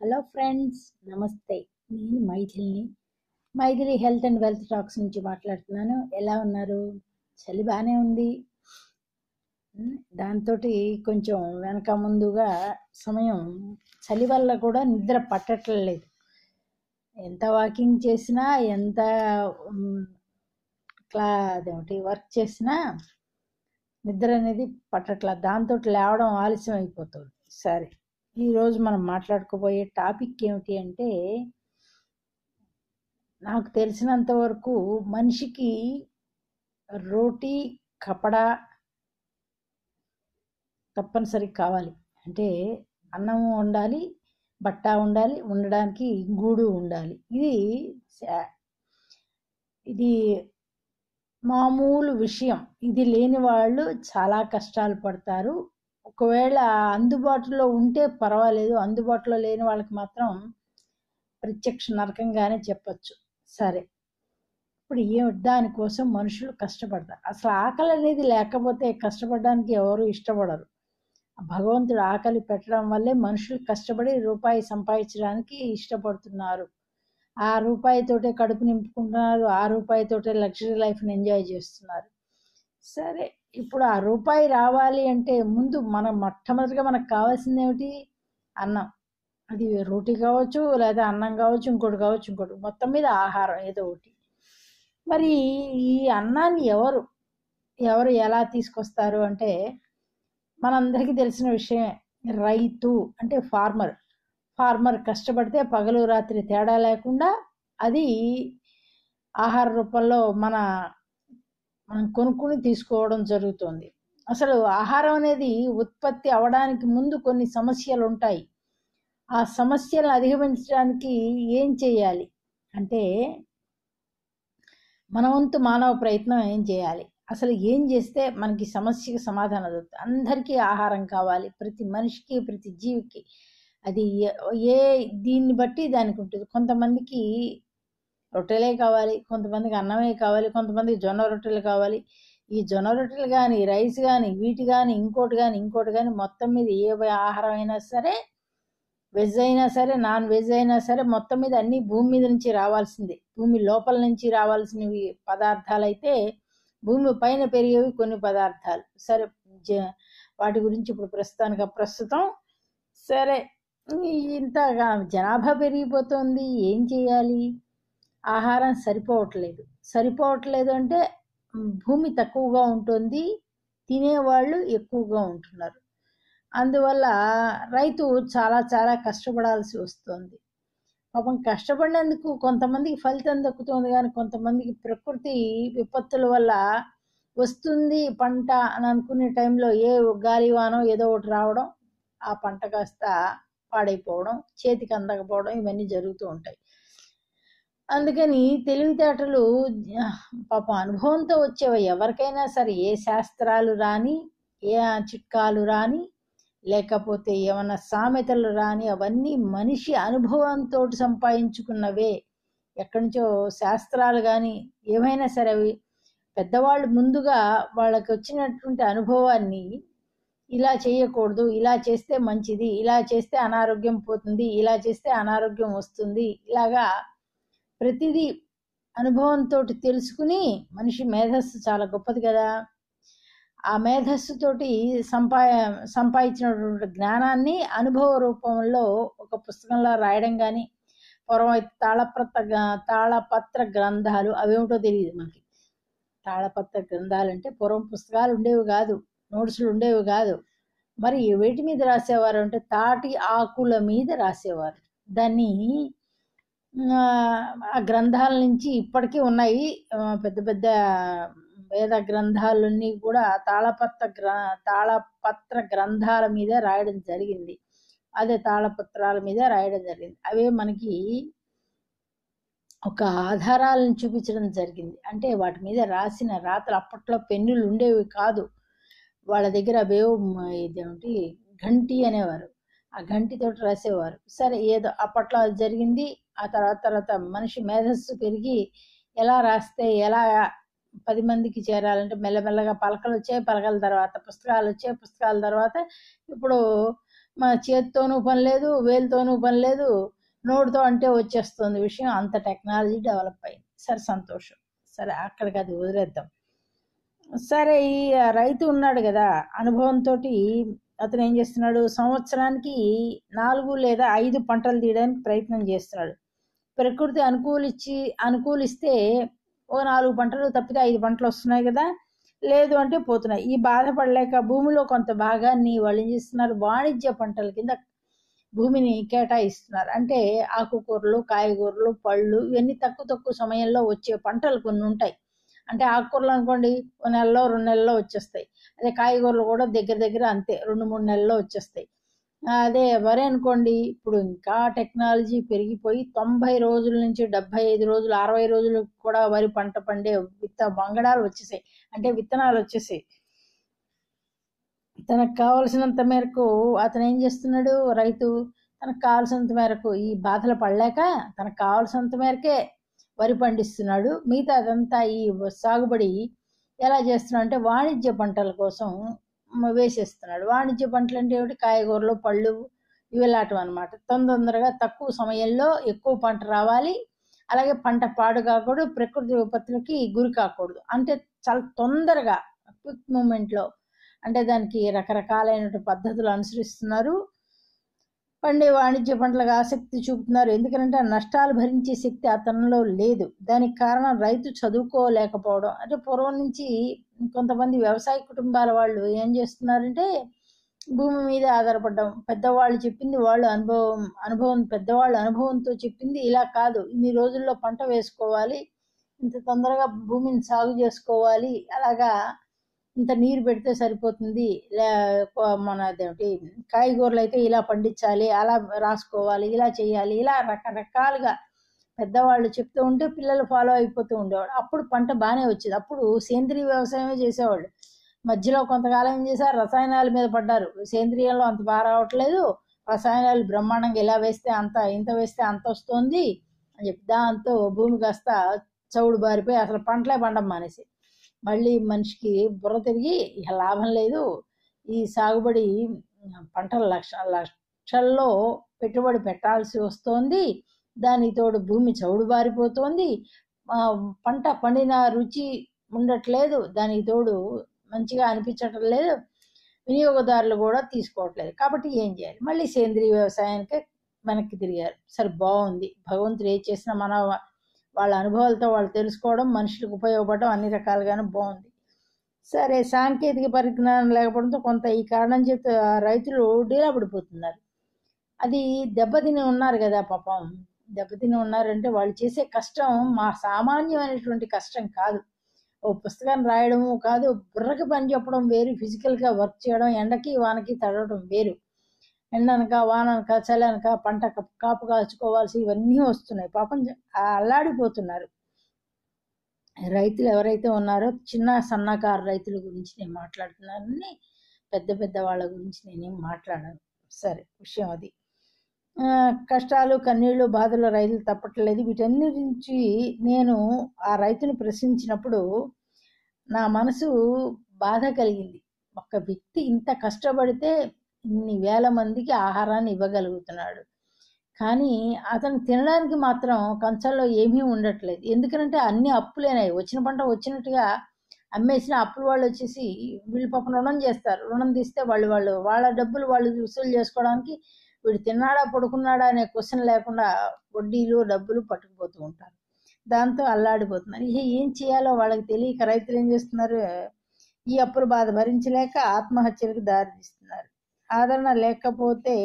Hello friends, నమస్తే. నేను Maithili health and wealth talks నుంచి మాట్లాడుతున్నాను. ఎలా ఉన్నారు? చలి బాగానే ఉంది. దాంతో కొంచెం వెనక ముందుగా సమయం చలి వల్ల కూడా నిద్ర పట్టట్లేదు. ఎంత వాకింగ్ చేసినా, ఎంత అదేమిటి వర్క్ చేసినా నిద్ర అనేది పట్టట్లేదు. దాంతో లేవడం ఆలస్యం అయిపోతుంది. సరే, ఈరోజు మనం మాట్లాడుకోబోయే టాపిక్ ఏమిటి అంటే, నాకు తెలిసినంత వరకు మనిషికి రోటీ కపడా తప్పనిసరి కావాలి. అంటే అన్నం ఉండాలి, బట్ట ఉండాలి, ఉండడానికి గూడు ఉండాలి. ఇది మామూలు విషయం. ఇది లేని వాళ్ళు చాలా కష్టాలు పడతారు. ఒకవేళ అందుబాటులో ఉంటే పర్వాలేదు, అందుబాటులో లేని వాళ్ళకి మాత్రం ప్రత్యక్ష నరకంగానే చెప్పచ్చు. సరే, ఇప్పుడు దానికోసం మనుషులు కష్టపడతారు. అసలు ఆకలి అనేది లేకపోతే కష్టపడడానికి ఎవరు ఇష్టపడరు. భగవంతుడు ఆకలి పెట్టడం వల్లే మనుషులు కష్టపడి రూపాయి సంపాదించడానికి ఇష్టపడుతున్నారు. ఆ రూపాయితోటే కడుపు నింపుకుంటున్నారు, ఆ రూపాయితోటే లగ్జరీ లైఫ్ని ఎంజాయ్ చేస్తున్నారు. సరే, ఇప్పుడు ఆ రూపాయి రావాలి అంటే ముందు మొట్టమొదటిగా మనకు కావాల్సింది ఏమిటి? అన్నం. అది రోటీ కావచ్చు, లేదా అన్నం కావచ్చు, ఇంకోటి మొత్తం మీద ఆహారం ఏదో ఒకటి. మరి ఈ అన్నాన్ని ఎవరు ఎలా తీసుకొస్తారు అంటే, మనందరికీ తెలిసిన విషయమే. రైతు అంటే ఫార్మర్ కష్టపడితే పగలు రాత్రి తేడా లేకుండా అది ఆహార రూపంలో మనం కొనుక్కుని తీసుకోవడం జరుగుతుంది. అసలు ఆహారం అనేది ఉత్పత్తి అవడానికి ముందు కొన్ని సమస్యలు ఉంటాయి. ఆ సమస్యలను అధిగమించడానికి ఏం చేయాలి అంటే, మన వంతు మానవ ప్రయత్నం ఏం చేయాలి? అసలు ఏం చేస్తే మనకి సమస్యకి సమాధానం దొరుకుతుంది? అందరికీ ఆహారం కావాలి, ప్రతి మనిషికి, ప్రతి జీవికి. అది దీన్ని బట్టి దానికి ఉంటుంది. కొంతమందికి రొట్టెలే కావాలి, కొంతమందికి అన్నమే కావాలి, కొంతమందికి జొన్న రొట్టెలు కావాలి. ఈ జొన్న రొట్టెలు కానీ, రైస్ కానీ, వీటి కానీ, ఇంకోటి కానీ మొత్తం మీద ఏ ఆహారం అయినా సరే, వెజ్ అయినా సరే, నాన్ వెజ్ అయినా సరే, మొత్తం మీద అన్ని భూమి మీద నుంచి రావాల్సిందే. భూమి లోపల నుంచి రావాల్సినవి పదార్థాలు అయితే, భూమి పైన పెరిగేవి కొన్ని పదార్థాలు. సరే, వాటి గురించి ఇప్పుడు ప్రస్తుతం సరే, ఇంతగా జనాభా పెరిగిపోతుంది. ఏం చేయాలి? ఆహారం సరిపోవట్లేదు అంటే భూమి తక్కువగా ఉంటుంది, తినేవాళ్ళు ఎక్కువగా ఉంటున్నారు. అందువల్ల రైతు చాలా చాలా కష్టపడాల్సి వస్తుంది. పాపం కష్టపడినందుకు కొంతమందికి ఫలితం దక్కుతుంది, కానీ కొంతమందికి ప్రకృతి విపత్తుల వల్ల వస్తుంది పంట అని అనుకునే టైంలో ఏ గాలివానో ఏదో ఒకటి రావడం, ఆ పంట కాస్త పాడైపోవడం, చేతికి అందకపోవడం, ఇవన్నీ జరుగుతూ ఉంటాయి. అందుకని తెలివితేటలు పాపం అనుభవంతో వచ్చేవి. ఎవరికైనా సరే, ఏ శాస్త్రాలు రాని, ఏ చిట్కాలు రాని, లేకపోతే ఏమన్నా సామెతలు రాని, అవన్నీ మనిషి అనుభవంతో సంపాదించుకున్నవే. ఎక్కడి నుంచో శాస్త్రాలు కానీ ఏమైనా సరే, అవి పెద్దవాళ్ళు ముందుగా వాళ్ళకి వచ్చినటువంటి అనుభవాన్ని, ఇలా చేయకూడదు, ఇలా చేస్తే మంచిది, ఇలా చేస్తే అనారోగ్యం పోతుంది, ఇలా చేస్తే అనారోగ్యం వస్తుంది, ఇలాగా ప్రతిదీ అనుభవంతో తెలుసుకుని, మనిషి మేధస్సు చాలా గొప్పది కదా. ఆ మేధస్సుతోటి సంపాదించినటువంటి జ్ఞానాన్ని అనుభవ రూపంలో ఒక పుస్తకంలో రాయడం కానీ, పూర్వం తాళపత్ర గ్రంథాలు, అవేమిటో తెలియదు మనకి. తాళపత్ర గ్రంథాలు అంటే పూర్వం పుస్తకాలు ఉండేవి కాదు, నోట్సులు ఉండేవి కాదు. మరి వేటి మీద రాసేవారు అంటే తాటి ఆకుల మీద రాసేవారు. దాన్ని ఆ గ్రంథాల నుంచి ఇప్పటికీ ఉన్నాయి. పెద్ద పెద్ద వేద గ్రంథాలన్నీ కూడా తాళపత్ర గ్రంథాల మీద రాయడం జరిగింది. అదే తాళపత్రాల మీద రాయడం జరిగింది. అవే మనకి ఒక ఆధారాలను చూపించడం జరిగింది. అంటే వాటి మీద రాసిన రాతలు, అప్పట్లో పెన్నులు ఉండేవి కాదు వాళ్ళ దగ్గర. అవేవో ఇదేమిటి గంటి అనేవారు, ఆ గంటితోటి రాసేవారు. సరే, ఏదో అప్పట్లో అది జరిగింది. ఆ తర్వాత మనిషి మేధస్సు పెరిగి ఎలా రాస్తే ఎలా 10 మందికి చేరాలంటే మెల్లమెల్లగా పలకలు వచ్చాయి, పలకల తర్వాత పుస్తకాలు వచ్చాయి, పుస్తకాల తర్వాత ఇప్పుడు మా చేతితోనూ పని లేదు, వేలుతోనూ పని లేదు, నోటితో అంటే వచ్చేస్తుంది విషయం. అంత టెక్నాలజీ డెవలప్ అయింది. సరే, సంతోషం. సరే, అక్కడికి అది వదిలేద్దాం. సరే, ఈ రైతు ఉన్నాడు కదా, అనుభవంతో అతను ఏం చేస్తున్నాడు, సంవత్సరానికి 4 లేదా 5 పంటలు తీయడానికి ప్రయత్నం చేస్తున్నాడు. ప్రకృతి అనుకూలిస్తే ఓ 4 పంటలు తప్పితే 5 పంటలు వస్తున్నాయి కదా, లేదు అంటే పోతున్నాయి. ఈ బాధపడలేక భూమిలో కొంత భాగాన్ని వాళ్ళు ఏం చేస్తున్నారు, వాణిజ్య పంటల కింద భూమిని కేటాయిస్తున్నారు. అంటే ఆకుకూరలు, కాయగూరలు, పళ్ళు, ఇవన్నీ తక్కువ సమయంలో వచ్చే పంటలు కొన్ని ఉంటాయి. అంటే ఆకుకూరలు అనుకోండి, 1 నెలలో 2 నెలల్లో వచ్చేస్తాయి. అదే కాయగూరలు కూడా దగ్గర అంతే, 2-3 నెలల్లో వచ్చేస్తాయి. అదే వరి అనుకోండి, ఇప్పుడు ఇంకా టెక్నాలజీ పెరిగిపోయి 90 రోజుల నుంచి 75 రోజులు, 60 రోజులు కూడా వరి పంట పండే వంగడాలు వచ్చేసాయి. అంటే విత్తనాలు వచ్చేసాయి. తనకు కావలసినంత మేరకు అతను ఏం చేస్తున్నాడు, రైతు తనకు కావాల్సినంత మేరకు ఈ బాధలు పడలేక తనకు కావాల్సినంత మేరకే వరి పండిస్తున్నాడు. మిగతా అదంతా ఈ సాగుబడి ఎలా చేస్తున్నాడు అంటే వాణిజ్య పంటల కోసం వేసేస్తున్నాడు. వాణిజ్య పంటలు అంటే ఏమిటి, కాయగూరలు, పళ్ళు, ఇవి లాంటివి అనమాట. తొందరగా తక్కువ సమయంలో ఎక్కువ పంట రావాలి, అలాగే పంట పాడు కాకూడదు, ప్రకృతి విపత్తులకి గురి కాకూడదు. అంటే చాలా తొందరగా క్విక్ మూమెంట్లో, అంటే దానికి రకరకాలైన పద్ధతులు అనుసరిస్తున్నారు. పండే వాణిజ్య పంటలకు ఆసక్తి చూపుతున్నారు. ఎందుకంటే నష్టాలు భరించే శక్తి అతనిలో లేదు. దానికి కారణం రైతు చదువుకోలేకపోవడం. అంటే పూర్వం నుంచి కొంతమంది వ్యవసాయ కుటుంబాల వాళ్ళు ఏం చేస్తున్నారంటే భూమి మీద ఆధారపడ్డం. పెద్దవాళ్ళు చెప్పింది వాళ్ళు పెద్దవాళ్ళు అనుభవంతో చెప్పింది ఇలా కాదు, ఇన్ని రోజుల్లో పంట వేసుకోవాలి, ఇంత తొందరగా భూమిని సాగు చేసుకోవాలి, అలాగా ఇంత నీరు పెడితే సరిపోతుంది, అదేమిటి కాయగూరలు అయితే ఇలా పండించాలి, అలా రాసుకోవాలి, ఇలా చేయాలి, ఇలా రకరకాలుగా పెద్దవాళ్ళు చెప్తూ ఉంటే పిల్లలు ఫాలో అయిపోతూ ఉండేవాడు. అప్పుడు పంట బాగానే వచ్చేది. అప్పుడు సేంద్రీయ వ్యవసాయమే చేసేవాళ్ళు. మధ్యలో కొంతకాలం ఏం చేశారు, రసాయనాల మీద పడ్డారు. సేంద్రియంలో అంత బాగా రావట్లేదు, రసాయనాలు బ్రహ్మాండంగా ఇలా వేస్తే అంత, ఇంత వేస్తే అంత వస్తుంది అని చెప్పి దాంతో భూమి కాస్త చౌడు బారిపోయి అసలు పంటలే పండం మానేసి, మళ్ళీ మనిషికి బుర్ర తిరిగి ఇక లాభం లేదు, ఈ సాగుబడి పంటల లక్షల్లో పెట్టుబడి పెట్టాల్సి వస్తోంది, దానికి తోడు భూమి చౌడు బారిపోతోంది, పంట పండిన రుచి ఉండట్లేదు, దానికి తోడు మంచిగా అనిపించటం లేదు, వినియోగదారులు కూడా తీసుకోవట్లేదు. కాబట్టి ఏం చేయాలి, మళ్ళీ సేంద్రీయ వ్యవసాయానికి వెనక్కి తిరిగారు. సరే, బాగుంది, భగవంతుడు ఏం చేసినా మన వాళ్ళ అనుభవాలతో వాళ్ళు తెలుసుకోవడం, మనుషులకు ఉపయోగపడడం అన్ని రకాలుగానే బాగుంది. సరే, సాంకేతిక పరిజ్ఞానం లేకపోవడంతో కొంత ఈ కారణం చేత రైతులు డీలా పడిపోతున్నారు. అది దెబ్బతిని ఉన్నారు కదా పాపం. దెబ్బతిని ఉన్నారంటే వాళ్ళు చేసే కష్టం మా సామాన్యమైనటువంటి కష్టం కాదు. ఓ పుస్తకాన్ని రాయడము కాదు, బుర్రకి పని చెప్పడం వేరు, ఫిజికల్గా వర్క్ చేయడం, ఎండకి వానకి తడవడం వేరు. ఎండనక వాననక చలనక పంట కాపు కాచుకోవాల్సి ఇవన్నీ వస్తున్నాయి. పాపం అల్లాడిపోతున్నారు రైతులు ఎవరైతే ఉన్నారో. చిన్న సన్నకారు రైతుల గురించి నేను మాట్లాడుతున్నానని, పెద్ద వాళ్ళ గురించి నేనేం మాట్లాడాను. సరే, విషయం అది. కష్టాలు, కన్నీళ్లు, బాధలు రైతులు తప్పట్లేదు. వీటన్నిటి నుంచి నేను ఆ రైతుని ప్రశ్నించినప్పుడు నా మనసు బాధ కలిగింది. ఒక వ్యక్తి ఇంత కష్టపడితే ఇన్ని వేల మందికి ఆహారాన్ని ఇవ్వగలుగుతున్నాడు, కానీ అతను తినడానికి మాత్రం కంచంలో ఏమీ ఉండట్లేదు. ఎందుకంటే అన్ని అప్పులేనాయి. వచ్చిన పంట వచ్చినట్టుగా అమ్మేసిన అప్పులు వాళ్ళు వచ్చేసి వీళ్ళు పాపం రుణం చేస్తారు. రుణం తీస్తే వాళ్ళ డబ్బులు వాళ్ళు వసూలు చేసుకోవడానికి వీడు తిన్నాడా పడుకున్నాడా అనే క్వశ్చన్ లేకుండా వడ్డీలు డబ్బులు పట్టుకుపోతూ ఉంటారు. దాంతో అల్లాడిపోతున్నారు. ఏం చేయాలో వాళ్ళకి తెలియక రైతులు ఏం చేస్తున్నారు, ఈ అప్పుల బాధ భరించలేక ఆత్మహత్యలకు దారితీస్తున్నారు. ఆదరణ లేకపోతే,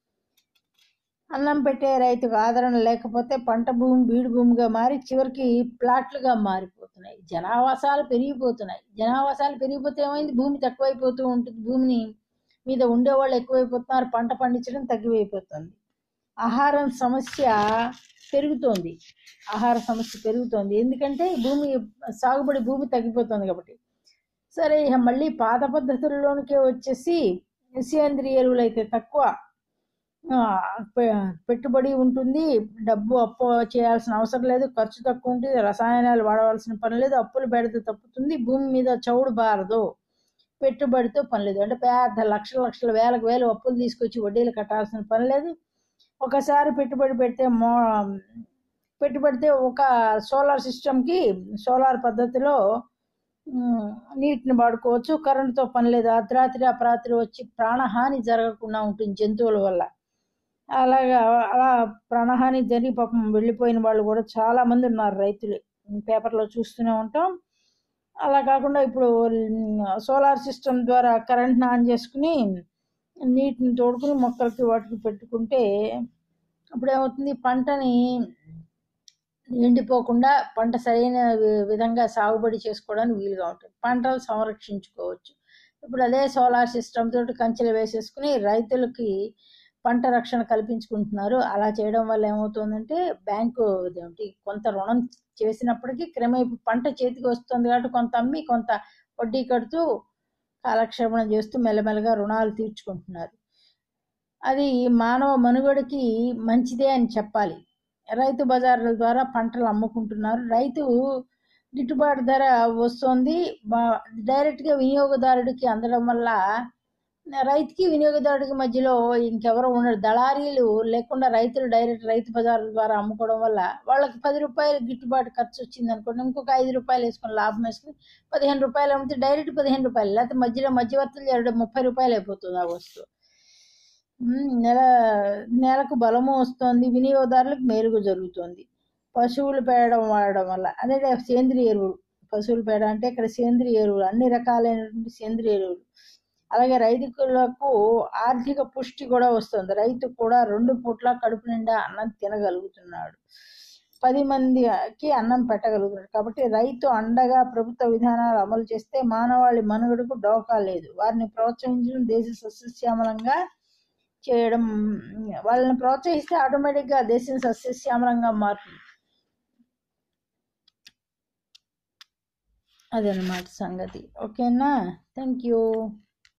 అన్నం పెట్టే రైతుకు ఆదరణ లేకపోతే పంట భూమి బీడు భూమిగా మారి చివరికి ప్లాట్లుగా మారిపోతున్నాయి. జనావాసాలు పెరిగిపోతే ఏమైంది, భూమి తక్కువైపోతూ ఉంటుంది, భూమిని మీద ఉండేవాళ్ళు ఎక్కువైపోతున్నారు, పంట పండించడం తగ్గిపోతుంది, ఆహార సమస్య పెరుగుతోంది. ఎందుకంటే సాగుబడి భూమి తగ్గిపోతుంది కాబట్టి. సరే, మళ్ళీ పాత పద్ధతుల్లోనికే వచ్చేసి సేంద్రియ ఎరువులు అయితే తక్కువ పెట్టుబడి ఉంటుంది, డబ్బు అప్పు చేయాల్సిన అవసరం లేదు, ఖర్చు తక్కువ ఉంటుంది, రసాయనాలు వాడవలసిన పని లేదు, అప్పులు బెడద తప్పుతుంది, భూమి మీద చౌడు బారదు, పెట్టుబడితో పని లేదు. అంటే పెద్ద లక్షల లక్షల వేలకు వేలు అప్పులు తీసుకొచ్చి వడ్డీలు కట్టాల్సిన పని లేదు. ఒకసారి పెట్టుబడితే ఒక సోలార్ సిస్టమ్కి సోలార్ పద్ధతిలో నీటిని వాడుకోవచ్చు. కరెంటుతో పని లేదు. అర్ధరాత్రి అపరాత్రి వచ్చి ప్రాణహాని జరగకుండా ఉంటుంది జంతువుల వల్ల. అలా ప్రాణహాని జరిగి పాపం వెళ్ళిపోయిన వాళ్ళు కూడా చాలా మంది ఉన్నారు రైతులు, పేపర్లో చూస్తూనే ఉంటాం. అలా కాకుండా ఇప్పుడు సోలార్ సిస్టమ్ ద్వారా కరెంట్ని ఆన్ చేసుకుని నీటిని తోడుకుని మొక్కలకి వాటికి పెట్టుకుంటే అప్పుడు ఏమవుతుంది, పంటని ఎండిపోకుండా పంట సరైన విధంగా సాగుబడి చేసుకోవడానికి వీలుగా ఉంటుంది, పంటలు సంరక్షించుకోవచ్చు. ఇప్పుడు అదే సోలార్ సిస్టమ్ తోటి కంచెలు వేసేసుకుని రైతులకి పంట రక్షణ కల్పించుకుంటున్నారు. అలా చేయడం వల్ల ఏమవుతుందంటే బ్యాంకు కొంత రుణం చేసినప్పటికీ క్రమేపీ పంట చేతికి వస్తుంది కాబట్టి కొంత అమ్మి కొంత వడ్డీ కడుతూ కాలక్షేపణ చేస్తూ మెల్లమెల్లగా రుణాలు తీర్చుకుంటున్నారు. అది మానవ మనుగడకి మంచిదే అని చెప్పాలి. రైతు బజార్ల ద్వారా పంటలు అమ్ముకుంటున్నారు. రైతు గిట్టుబాటు ధర వస్తుంది, డైరెక్ట్గా వినియోగదారుడికి అందడం వల్ల రైతుకి వినియోగదారుడికి మధ్యలో ఇంకెవరో ఉండరు, దళారీలు లేకుండా రైతులు డైరెక్ట్ రైతు బజార్ల ద్వారా అమ్ముకోవడం వల్ల వాళ్ళకి 10 రూపాయలు గిట్టుబాటు ఖర్చు వచ్చింది అనుకోండి, ఇంకొక 5 రూపాయలు వేసుకొని లాభం వేసుకుని 15 రూపాయలు అమ్మితే డైరెక్ట్ 15 రూపాయలు, లేకపోతే మధ్యలో మధ్యవర్తులు 30 రూపాయలు అయిపోతుంది ఆ వస్తువు. నేలకు బలము వస్తుంది, వినియోగదారులకు మేలుగు జరుగుతుంది. పశువులు పేడ వాడడం వల్ల అదే సేంద్రియ ఎరువులు, పశువుల పేడ అంటే ఇక్కడ సేంద్రియ ఎరువులు, అన్ని రకాలైనటువంటి సేంద్రియ ఎరువులు. అలాగే రైతులకు ఆర్థిక పుష్టి కూడా వస్తుంది. రైతు కూడా 2 పూట్ల కడుపు నిండా అన్నం తినగలుగుతున్నాడు, 10 మందికి అన్నం పెట్టగలుగుతున్నాడు. కాబట్టి రైతు అండగా ప్రభుత్వ విధానాలు అమలు చేస్తే మానవాళి మనుగడకు డోకా లేదు. వారిని ప్రోత్సహించడం, దేశ సస్యశ్యామలంగా చేయడం, వాళ్ళని ప్రోత్సహిస్తే ఆటోమేటిక్గా దేశం సస్యశ్యామలంగా మారుతుంది. అదనమాట సంగతి. ఓకేనా? Thank you.